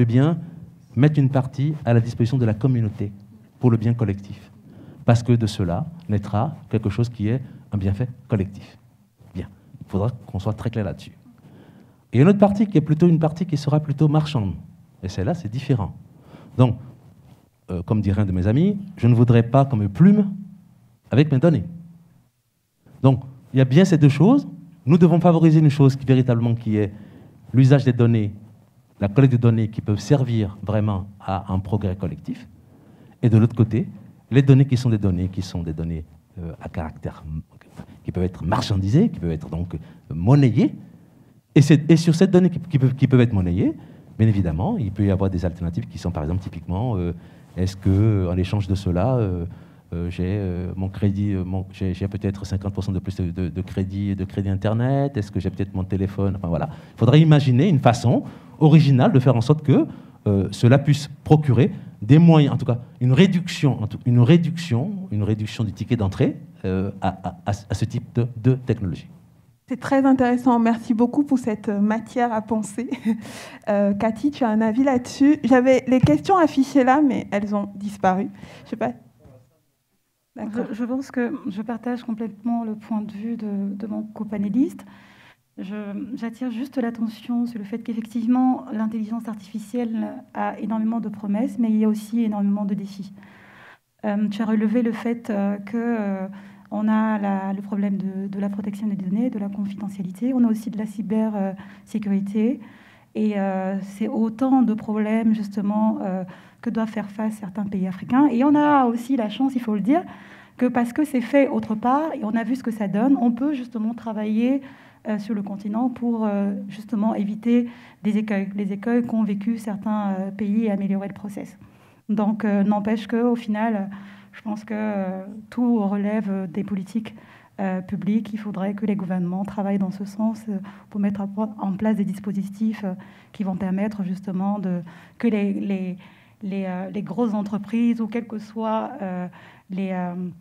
à la disposition de la communauté pour le bien collectif. Parce que de cela naîtra quelque chose qui est un bienfait collectif. Bien, il faudra qu'on soit très clair là-dessus. Et une autre partie qui est plutôt une partie qui sera plutôt marchande. Et celle-là, c'est différent. Donc, comme dirait un de mes amis, je ne voudrais pas qu'on me plume avec mes données. Donc, il y a bien ces deux choses. Nous devons favoriser une chose qui véritablement qui est l'usage des données, la collecte de données qui peuvent servir vraiment à un progrès collectif. Et de l'autre côté, les données qui sont des données à caractère, qui peuvent être marchandisées, qui peuvent être donc monnayées. Et sur ces données qui peuvent être monnayées, bien évidemment, il peut y avoir des alternatives qui sont, par exemple, typiquement, est-ce qu'en échange de cela, j'ai mon crédit, j'ai peut-être 50% de plus de crédit Internet, est-ce que j'ai peut-être mon téléphone, enfin voilà. Il faudrait imaginer une façon originale de faire en sorte que cela puisse procurer des moyens, en tout cas une réduction du ticket d'entrée à ce type de technologie. C'est très intéressant. Merci beaucoup pour cette matière à penser. Cathy, tu as un avis là-dessus? J'avais les questions affichées là, mais elles ont disparu. Je sais pas. Je pense que je partage complètement le point de vue de mon copanéliste. J'attire juste l'attention sur le fait qu'effectivement, l'intelligence artificielle a énormément de promesses, mais il y a aussi énormément de défis. Tu as relevé le fait que... on a le problème de la protection des données, de la confidentialité. On a aussi de la cybersécurité. Et c'est autant de problèmes, justement, que doivent faire face certains pays africains. Et on a aussi la chance, il faut le dire, que parce que c'est fait autre part, et on a vu ce que ça donne, on peut justement travailler sur le continent pour justement éviter les écueils qu'ont vécu certains pays et améliorer le process. Donc, n'empêche qu'au final, je pense que tout relève des politiques publiques. Il faudrait que les gouvernements travaillent dans ce sens pour mettre en place des dispositifs qui vont permettre justement que les grosses entreprises, ou quelles que soient les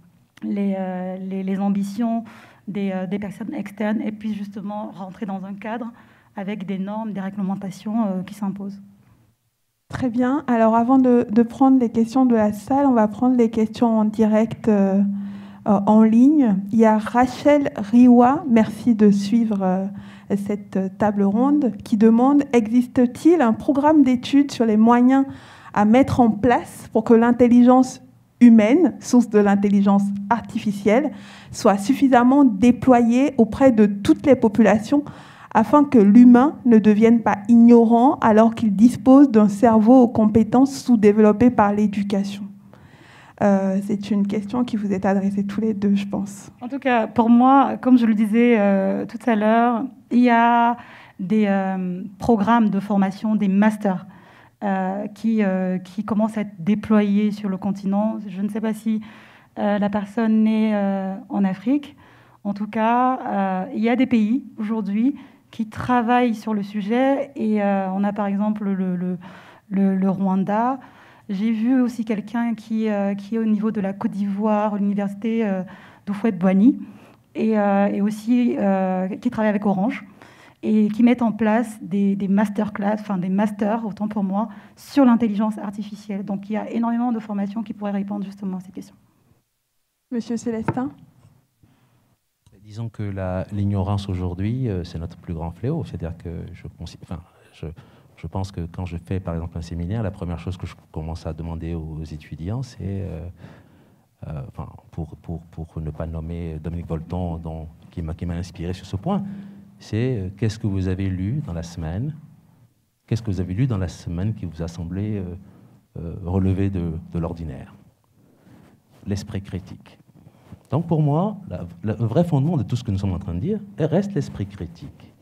ambitions des personnes externes, et puissent justement rentrer dans un cadre avec des normes, des réglementations qui s'imposent. Très bien. Alors, avant de prendre les questions de la salle, on va prendre les questions en direct en ligne. Il y a Rachel Riwa, merci de suivre cette table ronde, qui demande: existe-t-il un programme d'études sur les moyens à mettre en place pour que l'intelligence humaine, source de l'intelligence artificielle, soit suffisamment déployée auprès de toutes les populations afin que l'humain ne devienne pas ignorant alors qu'il dispose d'un cerveau aux compétences sous-développées par l'éducation? C'est une question qui vous est adressée tous les deux, je pense. En tout cas, pour moi, comme je le disais tout à l'heure, il y a des programmes de formation, des masters qui commencent à être déployés sur le continent. Je ne sais pas si la personne est en Afrique. En tout cas, il y a des pays aujourd'hui qui travaillent sur le sujet, et on a par exemple le Rwanda. J'ai vu aussi quelqu'un qui est au niveau de la Côte d'Ivoire, l'université d'Houphouët-Boigny, et aussi qui travaille avec Orange, et qui mettent en place des masterclass, enfin des masters, autant pour moi, sur l'intelligence artificielle. Donc il y a énormément de formations qui pourraient répondre justement à ces questions. Monsieur Célestin? Disons que l'ignorance aujourd'hui, c'est notre plus grand fléau. C'est-à-dire que je pense que quand je fais, par exemple, un séminaire, la première chose que je commence à demander aux étudiants, c'est, pour ne pas nommer Dominique Volton, qui m'a inspiré sur ce point, c'est qu'est-ce que vous avez lu dans la semaine? Qu'est-ce que vous avez lu dans la semaine qui vous a semblé relever de l'ordinaire? L'esprit critique. Donc pour moi, le vrai fondement de tout ce que nous sommes en train de dire reste l'esprit critique.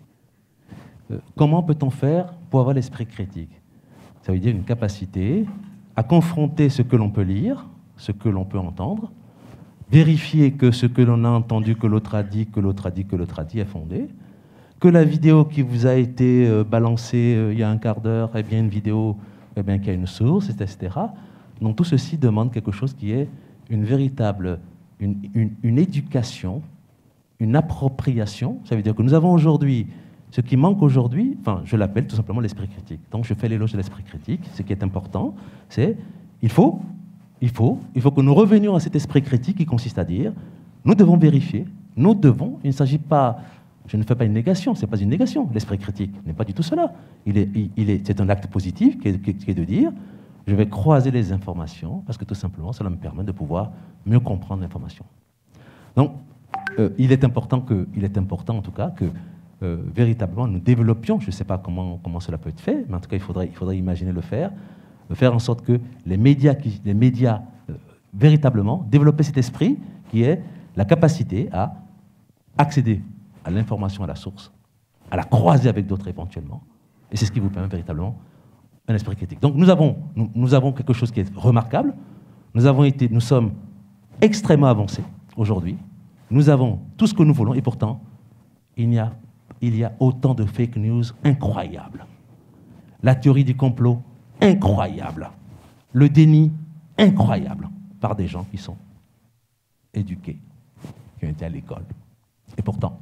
Comment peut-on faire pour avoir l'esprit critique? Ça veut dire une capacité à confronter ce que l'on peut lire, ce que l'on peut entendre, vérifier que ce que l'on a entendu, que l'autre a dit, que l'autre a dit, que l'autre a dit est fondé, que la vidéo qui vous a été balancée il y a un quart d'heure est bien une vidéo qui a une source, etc. Donc tout ceci demande quelque chose qui est une véritable une éducation, une appropriation. Ça veut dire que nous avons aujourd'hui, ce qui manque aujourd'hui, je l'appelle tout simplement l'esprit critique. Donc je fais l'éloge de l'esprit critique. Ce qui est important, c'est il faut que nous revenions à cet esprit critique qui consiste à dire nous devons vérifier, il ne s'agit pas, je ne fais pas une négation, ce n'est pas une négation, l'esprit critique n'est pas du tout cela. C'est un acte positif qui est de dire je vais croiser les informations parce que tout simplement, cela me permet de pouvoir mieux comprendre l'information. Donc, il est important en tout cas que véritablement nous développions, je ne sais pas comment cela peut être fait, mais en tout cas, il faudrait imaginer de faire en sorte que les médias véritablement développer cet esprit qui est la capacité à accéder à l'information à la source, à la croiser avec d'autres éventuellement. Et c'est ce qui vous permet véritablement un esprit critique. Donc nous avons quelque chose qui est remarquable. Nous sommes extrêmement avancés aujourd'hui. Nous avons tout ce que nous voulons et pourtant, il y a autant de fake news incroyables. La théorie du complot, incroyable. Le déni, incroyable, par des gens qui sont éduqués, qui ont été à l'école. Et pourtant,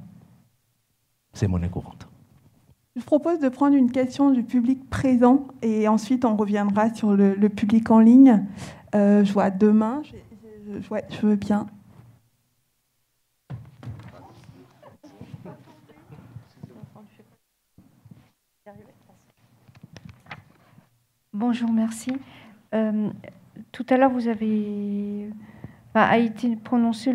c'est monnaie courante. Je propose de prendre une question du public présent et ensuite on reviendra sur le public en ligne. Je vois deux mains. Je veux bien. Bonjour, merci. Tout à l'heure, vous avez a été prononcée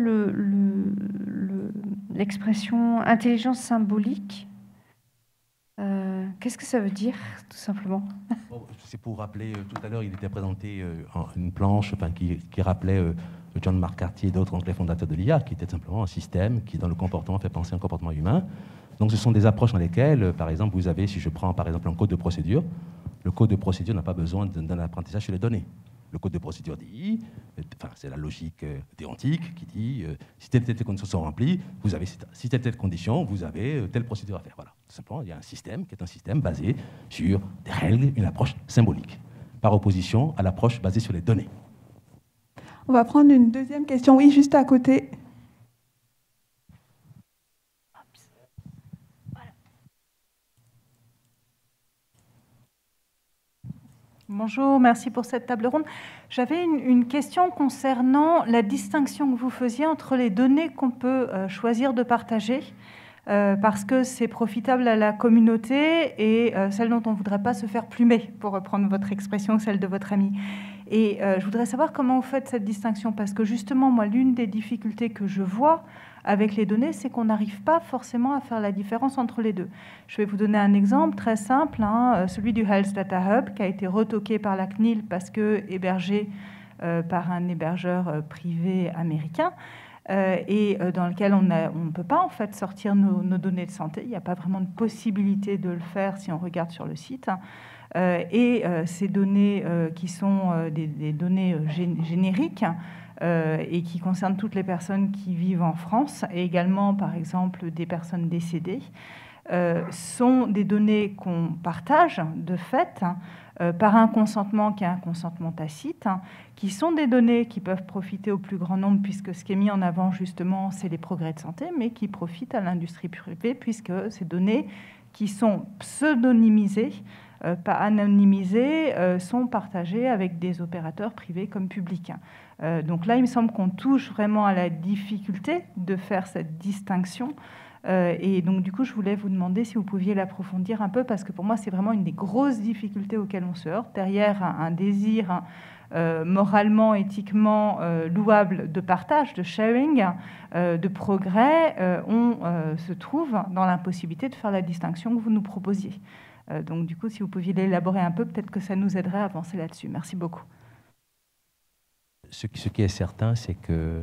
l'expression intelligence symbolique. Qu'est-ce que ça veut dire, tout simplement? C'est pour rappeler, tout à l'heure, il était présenté une planche qui rappelait John McCarthy et d'autres, donc les fondateurs de l'IA, qui était simplement un système qui, dans le comportement, fait penser à un comportement humain. Donc ce sont des approches dans lesquelles, par exemple, vous avez, si je prends par exemple un code de procédure, le code de procédure n'a pas besoin d'un apprentissage sur les données. Le code de procédure dit, c'est la logique déontique qui dit, si telle conditions sont remplies, vous avez, si telle condition, vous avez telle procédure à faire. Voilà. Tout simplement, il y a un système qui est un système basé sur des règles, une approche symbolique, par opposition à l'approche basée sur les données. On va prendre une deuxième question. Oui, juste à côté. Bonjour, merci pour cette table ronde. J'avais une question concernant la distinction que vous faisiez entre les données qu'on peut choisir de partager, parce que c'est profitable à la communauté, et celles dont on ne voudrait pas se faire plumer, pour reprendre votre expression, celle de votre ami. Et je voudrais savoir comment vous faites cette distinction, parce que justement, moi, l'une des difficultés que je vois avec les données, c'est qu'on n'arrive pas forcément à faire la différence entre les deux. Je vais vous donner un exemple très simple, celui du Health Data Hub, qui a été retoqué par la CNIL parce que hébergé par un hébergeur privé américain, et dans lequel on ne peut pas en fait sortir nos données de santé. Il n'y a pas vraiment de possibilité de le faire si on regarde sur le site. Ces données qui sont des données génériques, et qui concernent toutes les personnes qui vivent en France, et également, par exemple, des personnes décédées, sont des données qu'on partage, de fait, par un consentement qui est un consentement tacite, qui sont des données qui peuvent profiter au plus grand nombre, puisque ce qui est mis en avant, justement, c'est les progrès de santé, mais qui profitent à l'industrie privée, puisque ces données qui sont pseudonymisées, pas anonymisées, sont partagées avec des opérateurs privés comme publics. Donc là, il me semble qu'on touche vraiment à la difficulté de faire cette distinction. Et donc, du coup, je voulais vous demander si vous pouviez l'approfondir un peu, parce que pour moi, c'est vraiment une des grosses difficultés auxquelles on se heurte. Derrière un désir moralement, éthiquement louable de partage, de sharing, de progrès, on se trouve dans l'impossibilité de faire la distinction que vous nous proposiez. Donc, du coup, si vous pouviez l'élaborer un peu, peut-être que ça nous aiderait à avancer là-dessus. Merci beaucoup. Ce qui est certain, c'est que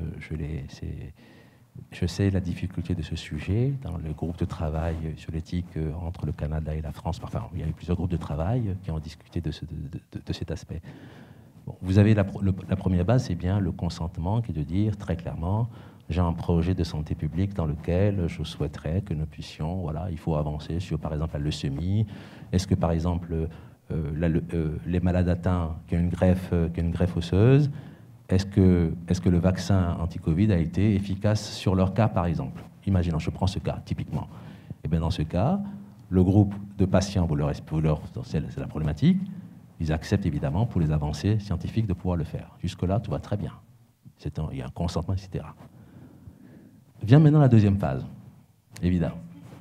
je sais la difficulté de ce sujet. Dans le groupe de travail sur l'éthique entre le Canada et la France, enfin, il y a eu plusieurs groupes de travail qui ont discuté de cet aspect. Bon, vous avez la première base, c'est bien le consentement, qui est de dire très clairement, j'ai un projet de santé publique dans lequel je souhaiterais que nous puissions, voilà, il faut avancer sur, par exemple, la leucémie. Est-ce que, par exemple, les malades atteints qui ont une greffe osseuse, est-ce que le vaccin anti-Covid a été efficace sur leur cas, par exemple? Imaginons, je prends ce cas, typiquement. Et bien, dans ce cas, le groupe de patients, c'est la problématique, ils acceptent évidemment, pour les avancées scientifiques, de pouvoir le faire. Jusque-là, tout va très bien. Il y a un consentement, etc. Vient maintenant la deuxième phase, évidemment.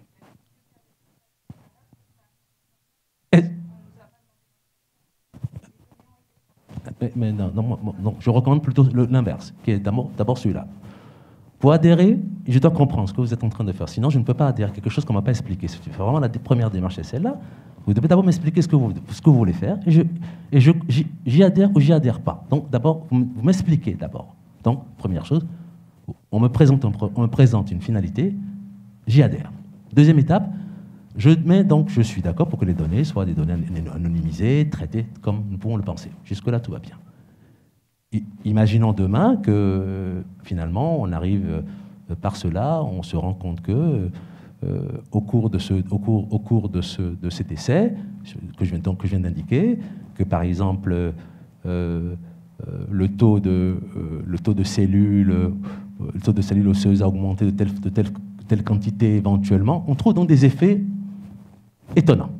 Mais non, je recommande plutôt l'inverse, qui est d'abord celui-là. Pour adhérer, je dois comprendre ce que vous êtes en train de faire. Sinon, je ne peux pas adhérer à quelque chose qu'on ne m'a pas expliqué. Vraiment, la première démarche, c'est celle-là. Vous devez d'abord m'expliquer ce que vous voulez faire. Et j'y adhère ou j'y adhère pas. Donc, d'abord, vous m'expliquez d'abord. Donc, première chose, on me présente une finalité, j'y adhère. Deuxième étape, je suis d'accord pour que les données soient des données anonymisées, traitées comme nous pouvons le penser. Jusque-là, tout va bien. Imaginons demain que, finalement, on arrive par cela, on se rend compte que, au cours de cet essai, que je viens d'indiquer, que, par exemple, le taux de cellules osseuses a augmenté de telle quantité éventuellement, on trouve donc des effets étonnants.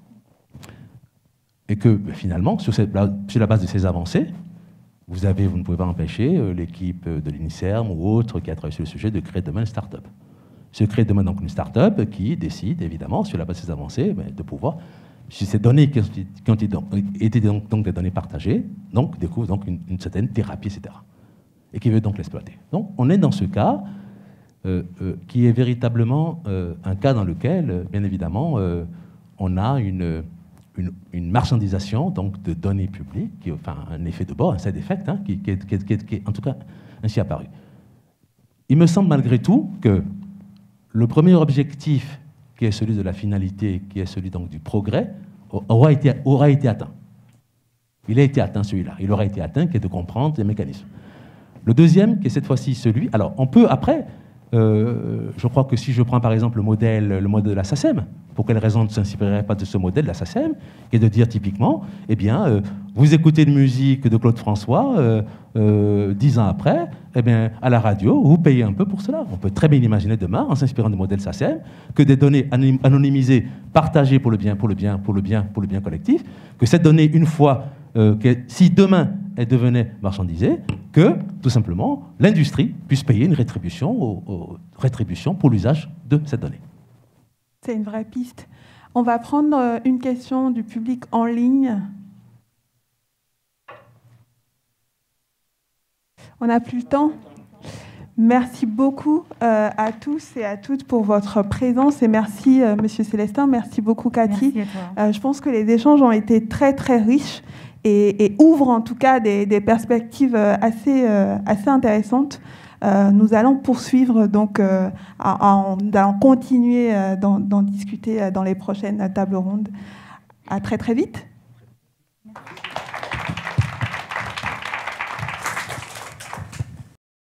Et que finalement, sur la base de ces avancées, vous ne pouvez pas empêcher l'équipe de l'INSERM ou autre qui a travaillé sur le sujet de créer demain une start-up. Se créer demain donc une start-up qui décide évidemment, sur la base de ces avancées, de pouvoir, sur ces données qui ont été donc des données partagées, donc découvre donc une certaine thérapie, etc. Et qui veut donc l'exploiter. Donc on est dans ce cas qui est véritablement un cas dans lequel, bien évidemment, on a une marchandisation donc, de données publiques, enfin un effet de bord, un side effect, hein, qui est en tout cas ainsi apparu. Il me semble malgré tout que le premier objectif, qui est celui de la finalité, qui est celui donc, du progrès, aura été atteint. Il a été atteint celui-là. Il aura été atteint, qui est de comprendre les mécanismes. Le deuxième, qui est cette fois-ci celui... Alors, on peut après... je crois que si je prends par exemple le modèle de la SACEM, pour quelle raison ne s'inspirerait pas de ce modèle de la SACEM, et de dire typiquement, eh bien, vous écoutez une musique de Claude François, 10 ans après, eh bien, à la radio, vous payez un peu pour cela. On peut très bien imaginer demain, en s'inspirant du modèle SACEM, que des données anonymisées, partagées pour le bien collectif, que cette donnée, une fois, si demain elle devenait marchandisée, que, tout simplement, l'industrie puisse payer une rétribution pour l'usage de cette donnée. C'est une vraie piste. On va prendre une question du public en ligne. On n'a plus le temps. Merci beaucoup à tous et à toutes pour votre présence. Et merci, Monsieur Célestin. Merci beaucoup, Cathy. Merci à toi. Je pense que les échanges ont été très, très riches et ouvrent en tout cas des perspectives assez intéressantes. Nous allons poursuivre, donc, d'en continuer d'en discuter dans les prochaines tables rondes. À très, très vite.